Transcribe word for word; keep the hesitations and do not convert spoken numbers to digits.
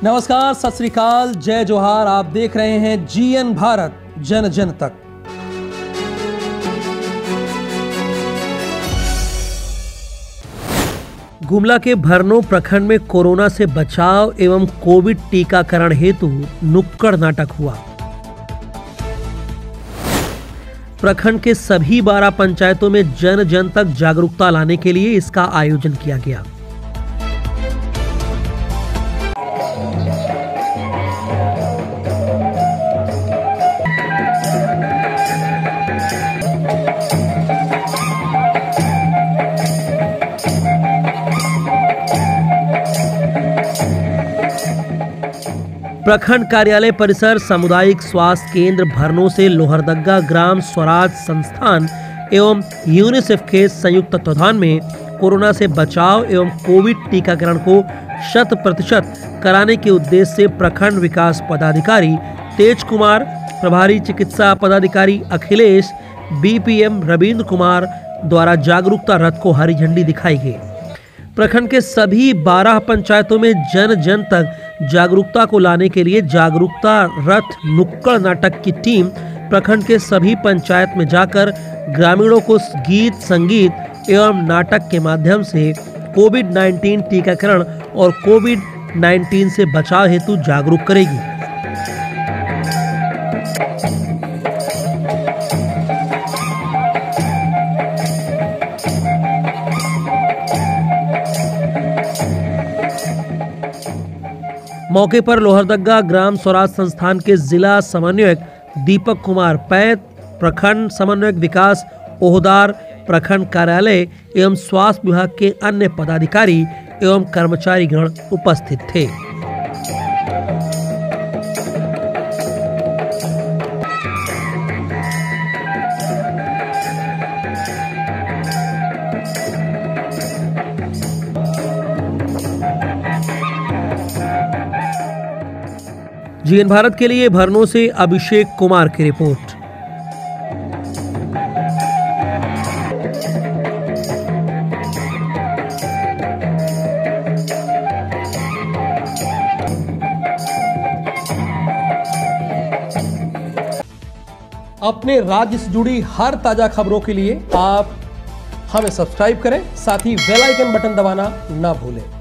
नमस्कार, सत श्री अकाल, जय जोहार। आप देख रहे हैं जीएन भारत, जन जन तक। गुमला के भरनो प्रखंड में कोरोना से बचाव एवं कोविड टीकाकरण हेतु नुक्कड़ नाटक हुआ। प्रखंड के सभी बारह पंचायतों में जन जन तक जागरूकता लाने के लिए इसका आयोजन किया गया। प्रखंड कार्यालय परिसर, सामुदायिक स्वास्थ्य केंद्र भरनो से लोहरदगा ग्राम स्वराज संस्थान एवं यूनिसेफ के संयुक्त तत्वाधान में कोरोना से बचाव एवं कोविड टीकाकरण को शत प्रतिशत कराने के उद्देश्य से प्रखंड विकास पदाधिकारी तेज कुमार, प्रभारी चिकित्सा पदाधिकारी अखिलेश, बीपीएम रविंद्र कुमार द्वारा जागरूकता रथ को हरी झंडी दिखाई गई। प्रखंड के सभी बारह पंचायतों में जन जन तक जागरूकता को लाने के लिए जागरूकता रथ नुक्कड़ नाटक की टीम प्रखंड के सभी पंचायत में जाकर ग्रामीणों को गीत, संगीत एवं नाटक के माध्यम से कोविड नाइन्टीन टीकाकरण और कोविड नाइन्टीन से बचाव हेतु जागरूक करेगी। मौके पर लोहरदगा ग्राम स्वराज संस्थान के जिला समन्वयक दीपक कुमार पैत, प्रखंड समन्वयक विकास ओहदार, प्रखंड कार्यालय एवं स्वास्थ्य विभाग के अन्य पदाधिकारी एवं कर्मचारीगण उपस्थित थे। जीएन भारत के लिए भरनो से अभिषेक कुमार की रिपोर्ट। अपने राज्य से जुड़ी हर ताजा खबरों के लिए आप हमें सब्सक्राइब करें, साथ ही बेल आइकन बटन दबाना ना भूलें।